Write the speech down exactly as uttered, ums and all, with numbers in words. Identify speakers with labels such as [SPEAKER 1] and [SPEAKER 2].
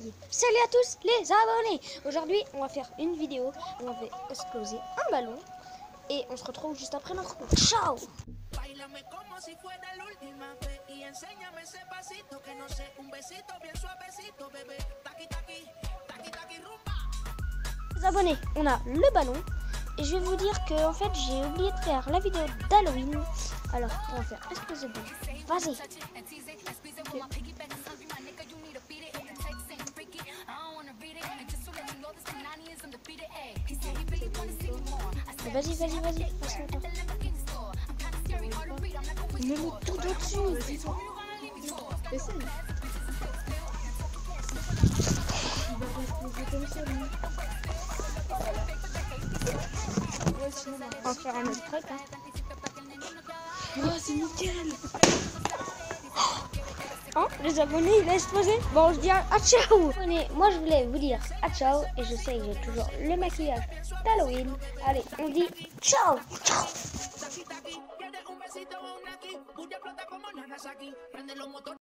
[SPEAKER 1] y est. Salut à tous les abonnés. Aujourd'hui, on va faire une vidéo où on va exploser un ballon. Et on se retrouve juste après notre coup. Ciao. Les abonnés, on a le ballon. Et je vais vous dire que en fait, j'ai oublié de faire la vidéo d'Halloween. Alors, on va faire exploser le ballon. Vas-y. Vas-y, vas-y, vas-y, passe-moi toi. Me mets tout au-dessus. On va faire un autre truc. Hein.
[SPEAKER 2] Oh, c'est nickel.
[SPEAKER 1] Hein, les abonnés, il a explosé. Bon, je dis à ciao. Abonnés, moi, je voulais vous dire à ciao. Et je sais que j'ai toujours le maquillage d'Halloween. Allez, on dit ciao. Ciao.